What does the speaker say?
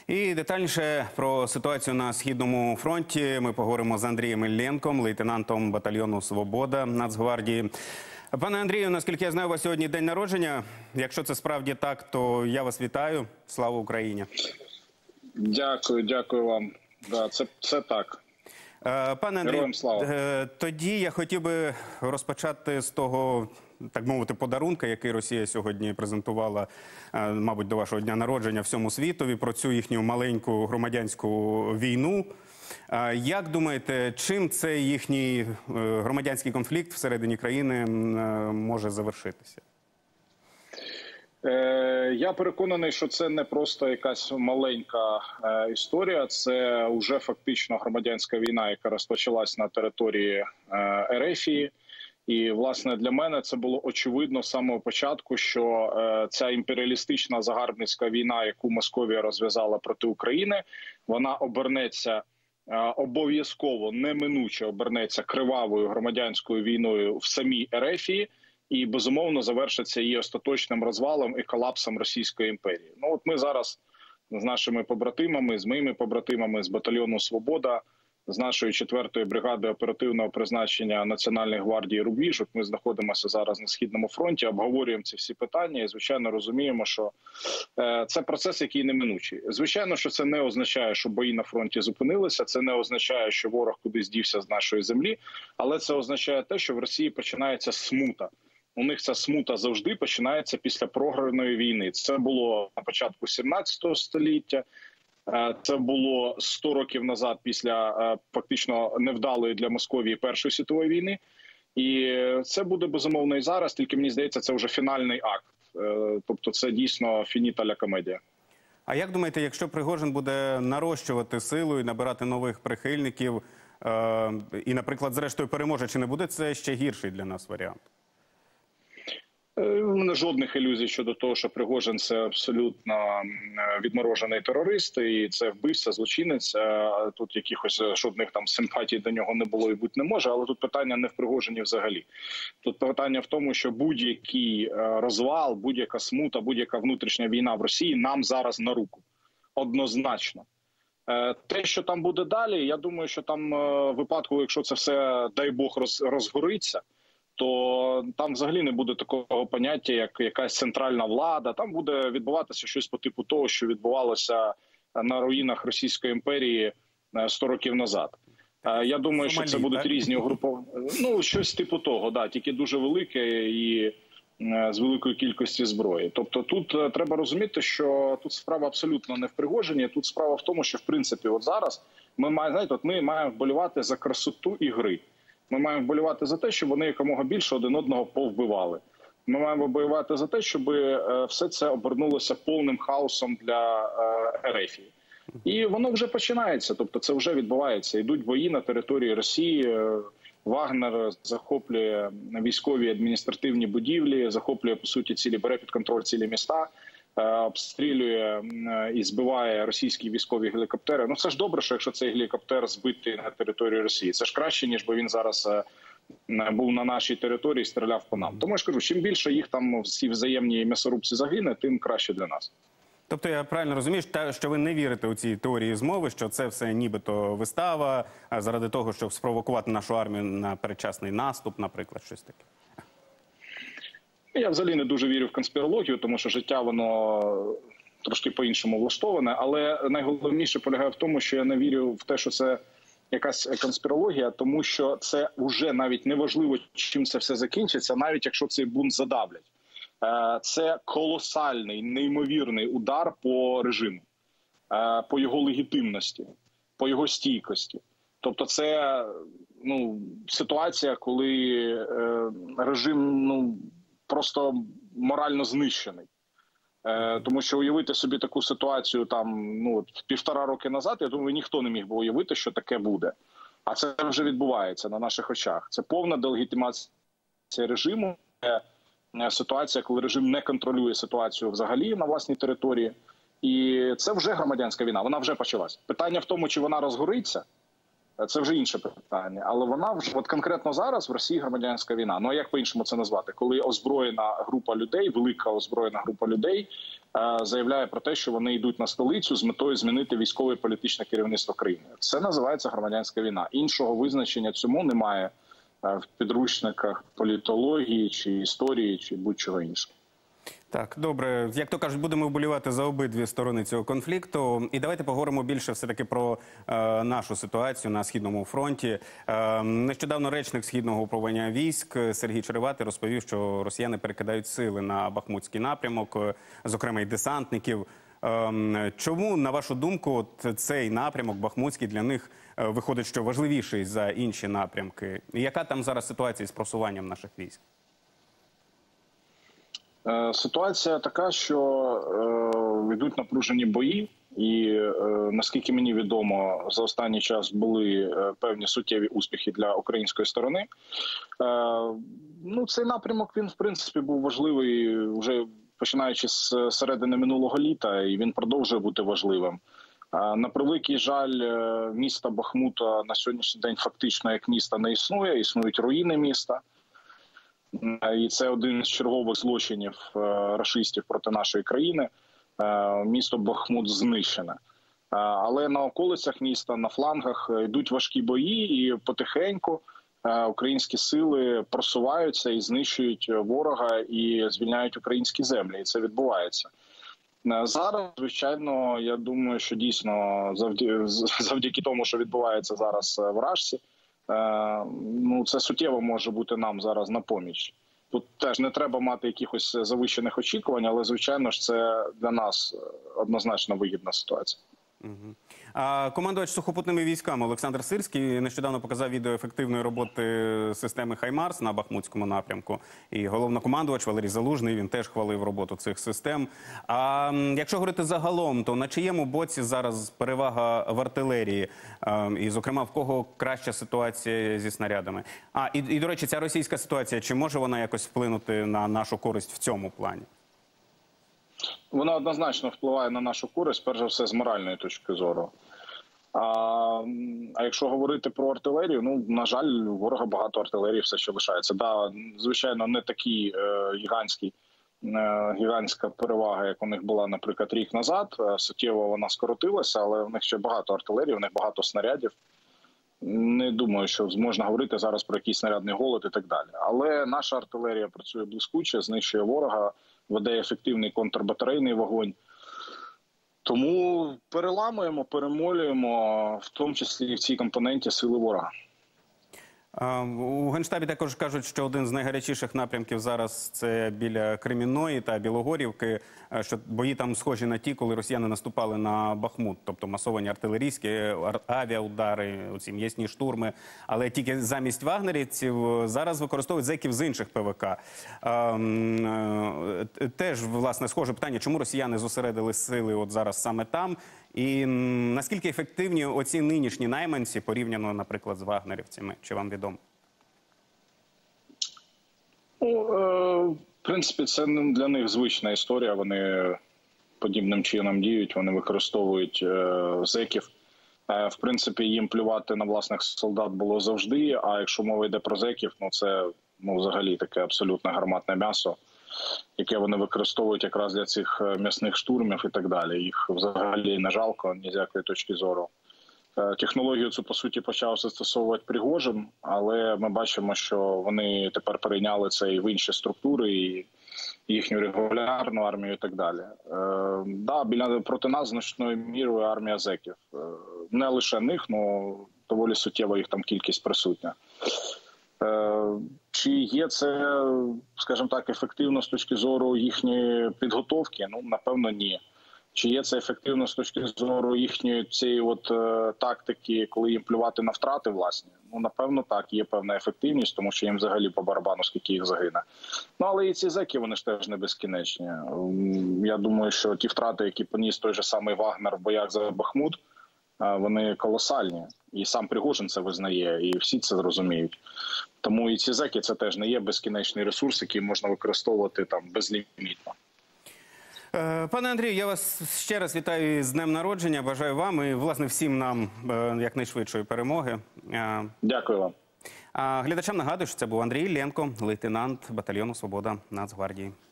І детальніше про ситуацію на Східному фронті ми поговоримо з Андрієм Іллєнком, лейтенантом батальйону «Свобода» Нацгвардії. Пане Андрію, наскільки я знаю, у вас сьогодні день народження. Якщо це справді так, то я вас вітаю. Слава Україні! Дякую вам. Да, це так. Пане Андрію, тоді я хотів би розпочати з того, так мовити, подарунка, який Росія сьогодні презентувала, мабуть, до вашого дня народження всьому світові, про цю їхню маленьку громадянську війну. Як думаєте, чим цей їхній громадянський конфлікт всередині країни може завершитися? Я переконаний, що це не просто якась маленька історія, це вже фактично громадянська війна, яка розпочалась на території Ерефії. І, власне, для мене це було очевидно з самого початку, що ця імперіалістична загарбницька війна, яку Московія розв'язала проти України, вона обернеться обов'язково, неминуче обернеться кривавою громадянською війною в самій Ерефії і, безумовно, завершиться її остаточним розвалом і колапсом Російської імперії. Ну, от ми зараз з нашими побратимами, з моїми побратимами з батальйону «Свобода», з нашої 4-ї бригади оперативного призначення Національної гвардії «Рубіж». Ми знаходимося зараз на Східному фронті, обговорюємо ці всі питання і, звичайно, розуміємо, що це процес, який неминучий. Звичайно, що це не означає, що бої на фронті зупинилися, це не означає, що ворог кудись дівся з нашої землі, але це означає те, що в Росії починається смута. У них ця смута завжди починається після програної війни. Це було на початку 17 століття, це було 100 років назад після фактично невдалої для Московії Першої світової війни. І це буде безумовно і зараз, тільки мені здається, це вже фінальний акт. Тобто це дійсно фініта ля комедія. А як думаєте, якщо Пригожин буде нарощувати силу і набирати нових прихильників, і, наприклад, зрештою переможе, чи не буде це ще гірший для нас варіант? У мене жодних ілюзій щодо того, що Пригожин – це абсолютно відморожений терорист, і це вбивця, злочинець. Тут якихось жодних там симпатій до нього не було і бути не може, але тут питання не в Пригожині взагалі. Тут питання в тому, що будь-який розвал, будь-яка смута, будь-яка внутрішня війна в Росії нам зараз на руку. Однозначно. Те, що там буде далі, я думаю, що там в випадку, якщо це все, дай Бог, розгориться, то там взагалі не буде такого поняття, як якась центральна влада. Там буде відбуватися щось по типу того, що відбувалося на руїнах Російської імперії 100 років назад. Я думаю, що це будуть різні угруповання. Ну, щось типу того, да, тільки дуже велике і з великої кількості зброї. Тобто тут треба розуміти, що тут справа абсолютно не в Пригожині, тут справа в тому, що в принципі от зараз ми маємо вболівати за красоту ігри. Ми маємо вболівати за те, щоб вони якомога більше один одного повбивали. Ми маємо вболівати за те, щоб все це обернулося повним хаосом для Ерефії. І воно вже починається, тобто це вже відбувається. Йдуть бої на території Росії, Вагнер захоплює військові адміністративні будівлі, захоплює, по суті, бере під контроль цілі міста, обстрілює і збиває російські військові гелікоптери. Ну це ж добре, що якщо цей гелікоптер збитий на території Росії. Це ж краще, ніж би він зараз був на нашій території і стріляв по нам. Тому я ж кажу, чим більше їх там всі взаємні м'ясорубці загине, тим краще для нас. Тобто я правильно розумію, що ви не вірите у ці теорії змови, що це все нібито вистава, заради того, щоб спровокувати нашу армію на передчасний наступ, наприклад, щось таке? Я взагалі не дуже вірю в конспірологію, тому що життя, воно трошки по-іншому влаштоване. Але найголовніше полягає в тому, що я не вірю в те, що це якась конспірологія, тому що це вже навіть неважливо, чим це все закінчиться, навіть якщо цей бунт задавлять. Це колосальний, неймовірний удар по режиму, по його легітимності, по його стійкості. Тобто це ситуація, коли режим просто морально знищений. Тому що уявити собі таку ситуацію там, 1,5 роки назад, я думаю, ніхто не міг би уявити, що таке буде. А це вже відбувається на наших очах. Це повна делегітимація режиму, ситуація, коли режим не контролює ситуацію взагалі на власній території. І це вже громадянська війна, вона вже почалась. Питання в тому, чи вона розгориться, це вже інше питання. Але вона вже от конкретно зараз в Росії громадянська війна. Ну а як по-іншому це назвати? Коли озброєна група людей, велика озброєна група людей заявляє про те, що вони йдуть на столицю з метою змінити військове і політичне керівництво країни. Це називається громадянська війна. Іншого визначення цьому немає в підручниках політології чи історії, чи будь-чого іншого. Так, добре. Як то кажуть, будемо вболівати за обидві сторони цього конфлікту. І давайте поговоримо більше все-таки про нашу ситуацію на Східному фронті. Нещодавно речник Східного управління військ Сергій Череватий розповів, що росіяни перекидають сили на Бахмутський напрямок, зокрема й десантників. Чому, на вашу думку, цей напрямок Бахмутський для них виходить, що важливіший за інші напрямки? І яка там зараз ситуація з просуванням наших військ? Ситуація така, що йдуть напружені бої, і наскільки мені відомо, за останній час були певні суттєві успіхи для української сторони. Ну, цей напрямок, він в принципі був важливий вже починаючи з середини минулого літа, і він продовжує бути важливим. На превеликий жаль, міста Бахмута на сьогоднішній день фактично як міста не існує, існують руїни міста. І це один з чергових злочинів рашистів проти нашої країни. Місто Бахмут знищене. Але на околицях міста, на флангах йдуть важкі бої, і потихеньку українські сили просуваються і знищують ворога, і звільняють українські землі. І це відбувається. Зараз, звичайно, я думаю, що дійсно завдяки тому, що відбувається зараз в Рашці, ну, це суттєво може бути нам зараз на поміч. Тут теж не треба мати якихось завищених очікувань, але, звичайно ж, це для нас однозначно вигідна ситуація. Командувач сухопутними військами Олександр Сирський нещодавно показав відео ефективної роботи системи «Хаймарс» на Бахмутському напрямку. І головнокомандувач Валерій Залужний, він теж хвалив роботу цих систем. А якщо говорити загалом, то на чиєму боці зараз перевага в артилерії? І, зокрема, в кого краща ситуація зі снарядами? І, до речі, ця російська ситуація, чи може вона якось вплинути на нашу користь в цьому плані? Вона однозначно впливає на нашу користь, перш за все, з моральної точки зору. А якщо говорити про артилерію, ну, на жаль, у ворога багато артилерії все ще лишається. Да, звичайно, не такі гігантська перевага, як у них була, наприклад, рік назад. Суттєво вона скоротилася, але в них ще багато артилерії, у них багато снарядів. Не думаю, що можна говорити зараз про якийсь снарядний голод і так далі. Але наша артилерія працює блискуче, знищує ворога, веде ефективний контрбатарейний вогонь. Тому переламуємо, перемолюємо, в тому числі і в цій компоненті сили ворога. У Генштабі також кажуть, що один з найгарячіших напрямків зараз – це біля Кремінної та Білогорівки, що бої там схожі на ті, коли росіяни наступали на Бахмут, тобто масовані артилерійські, авіаудари, оці м'ясні штурми, але тільки замість вагнерівців зараз використовують зеків з інших ПВК. Теж, власне, схоже питання, чому росіяни зосередили сили от зараз саме там, і наскільки ефективні оці нинішні найманці порівняно, наприклад, з вагнерівцями? Чи вам відомо? В принципі, це для них звична історія. Вони подібним чином діють, вони використовують зеків. В принципі, їм плювати на власних солдат було завжди, а якщо мова йде про зеків, ну це взагалі таке абсолютно гарматне м'ясо, яке вони використовують якраз для цих м'ясних штурмів і так далі. Їх взагалі не жалко, ні з якої точки зору. Технологію цю, по суті, почав застосовувати Пригожин, але ми бачимо, що вони тепер перейняли це і в інші структури, і їхню регулярну армію і так далі. Проти нас значною мірою армія зеків. Не лише них, але доволі суттєва їх там кількість присутня. Чи є це, скажімо так, ефективно з точки зору їхньої підготовки? Ну, напевно, ні. Чи є це ефективно з точки зору їхньої цієї тактики, коли їм плювати на втрати власні? Ну, напевно, так, є певна ефективність, тому що їм взагалі по барабану, скільки їх загине. Ну, але і ці зеки, вони ж теж не безкінечні. Я думаю, що ті втрати, які поніс той же самий Вагнер в боях за Бахмут, вони колосальні. І сам Пригожин це визнає, і всі це розуміють. Тому і ці зеки – це теж не є безкінечний ресурс, який можна використовувати там безлімітно. Пане Андрію, я вас ще раз вітаю з днем народження. Бажаю вам і, власне, всім нам якнайшвидшої перемоги. Дякую вам. Глядачам нагадую, що це був Андрій Іллєнко, лейтенант батальйону «Свобода» Нацгвардії.